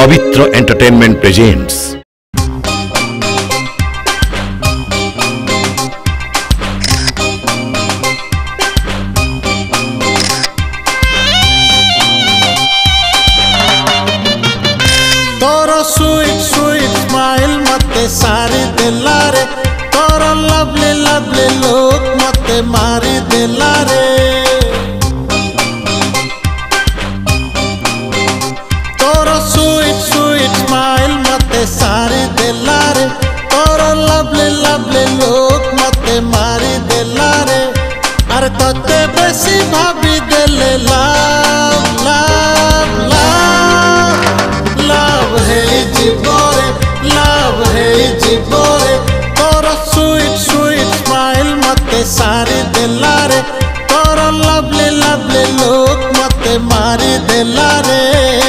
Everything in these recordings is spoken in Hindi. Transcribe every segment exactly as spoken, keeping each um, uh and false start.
पवित्र एंटरटेनमेंट प्रेजेंट्स तोरो स्वीट स्वीट स्माइल मते सारी देला रे, तोरो लवली लवली लुक मते मारी देला रे। तोरो स्वीट स्वीट स्माइल मते सारी देला रे, तोरो लवली लवली लुक मते मारी देला रे। अरे तोते बेसी भाभी देले लव लव लव लव है जीवोरे, लव है जीवोरे। तोरो स्वीट स्वीट स्माइल मते सारी देला रे, तोरो लवली लवली लुक मते मारी देला रे।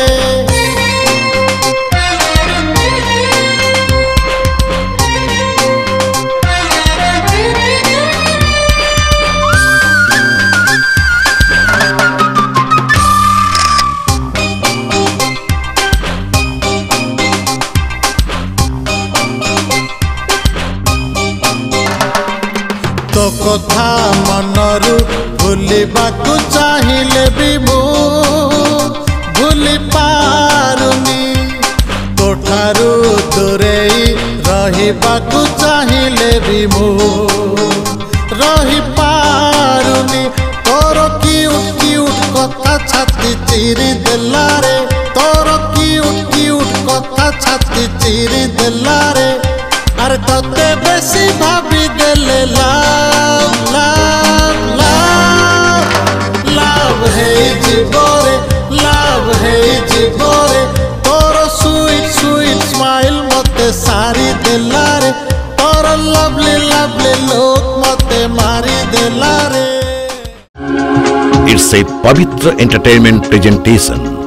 तो कथा मनरू भूलिबाकू चाहिले भी मु भूली पारुनी, तोठारू दूरेई रहिबाकू चाहिले भी मु रही पारुनी। तोरो क्यूट क्यूट कथा छाती चिरी देला रे, तोरो क्यूट क्यूट कथा छाती चिरी देला रे। अरे तोते बेसी भाभी देले लव लव लव लव है जीवोरे, लव है जीवोरे। तोरो स्वीट स्वीट स्माइल मते सारी देला रे, तोरो लवली लवली लुक मते मारी देला रे। इट्स ए पवित्र एंटरटेनमेंट प्रेजेंटेशन।